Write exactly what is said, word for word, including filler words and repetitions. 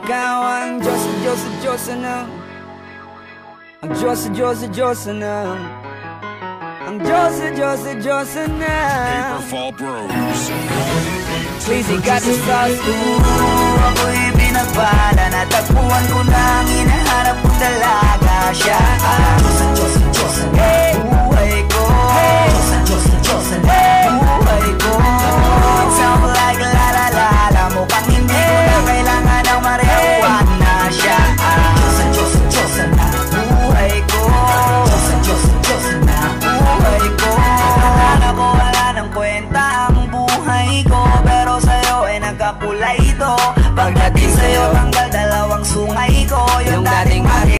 ikaw ang Diyos, Diyos, Diyos na. Ang Diyos, Diyos, Diyos na. Ang Diyos, Diyos, Diyos na. Paperfall Bros. Please, he got the sauce. Ooh, ako'y binagpala, natagpuan ko na ang hinahanap kong dalaga siya. Diyos, Diyos, Diyos na.